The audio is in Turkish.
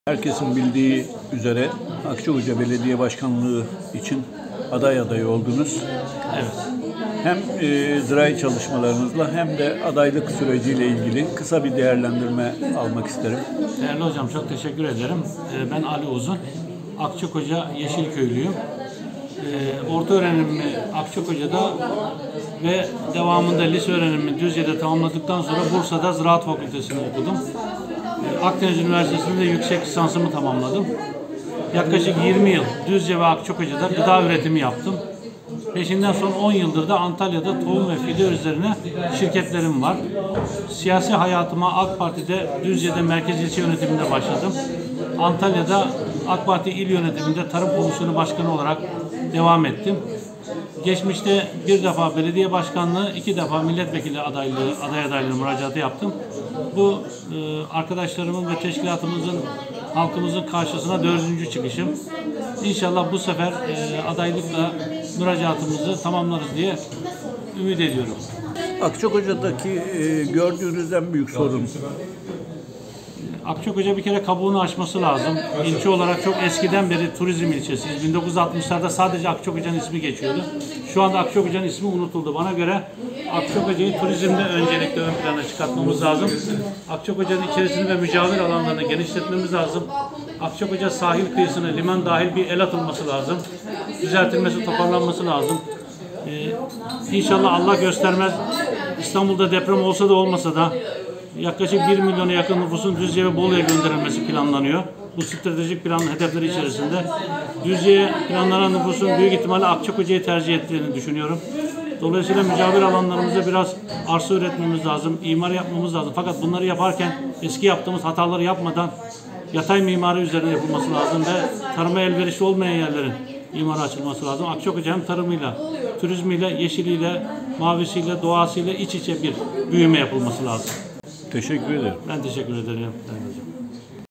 Herkesin bildiği üzere Akçakoca Belediye Başkanlığı için aday adayı oldunuz. Evet. Hem zirai çalışmalarınızla hem de adaylık süreciyle ilgili kısa bir değerlendirme almak isterim. Değerli hocam, çok teşekkür ederim. Ben Ali Uzun, Akçakoca Yeşilköylüyüm. Orta öğrenimimi Akçakoca'da ve devamında lise öğrenimimi Düzce'de tamamladıktan sonra Bursa'da Ziraat Fakültesi'ni okudum. Akdeniz Üniversitesi'nde yüksek lisansımı tamamladım. Yaklaşık 20 yıl Düzce ve Akçakoca'da gıda üretimi yaptım. Peşinden son 10 yıldır da Antalya'da tohum ve fide üzerine şirketlerim var. Siyasi hayatıma AK Parti'de Düzce'de merkez ilçe yönetiminde başladım. Antalya'da AK Parti il yönetiminde tarım komisyonu başkanı olarak devam ettim. Geçmişte bir defa belediye başkanlığı, 2 defa milletvekili aday adaylığı müracaatı yaptım. Bu arkadaşlarımın ve teşkilatımızın, halkımızın karşısına 4. çıkışım. İnşallah bu sefer adaylıkla müracaatımızı tamamlarız diye ümit ediyorum. Akçakoca'daki gördüğünüz en büyük sorun? Akçakoca bir kere kabuğunu aşması lazım. İlçe olarak çok eskiden beri turizm ilçesiyiz. 1960'larda sadece Akçakoca'nın ismi geçiyordu. Şu anda Akçakoca'nın ismi unutuldu. Bana göre Akçakoca'yı turizmde öncelikle ön plana çıkartmamız lazım. Akçakoca'nın içerisini ve mücavir alanlarını genişletmemiz lazım. Akçakoca sahil kıyısına liman dahil bir el atılması lazım. Düzeltilmesi, toparlanması lazım. İnşallah Allah göstermez, İstanbul'da deprem olsa da olmasa da yaklaşık 1 milyona yakın nüfusun Düzce ve Bolu'ya gönderilmesi planlanıyor. Bu stratejik plan hedefleri içerisinde. Düzce'ye planlanan nüfusun büyük ihtimalle Akçakoca'yı tercih ettiğini düşünüyorum. Dolayısıyla mücavir alanlarımızda biraz arsa üretmemiz lazım, imar yapmamız lazım. Fakat bunları yaparken eski yaptığımız hataları yapmadan yatay mimari üzerine yapılması lazım ve tarıma elverişli olmayan yerlerin imara açılması lazım. Akçakoca hem tarımıyla, turizmiyle, yeşiliyle, mavisiyle, doğasıyla iç içe bir büyüme yapılması lazım. Teşekkür ederim. Ben teşekkür ederim.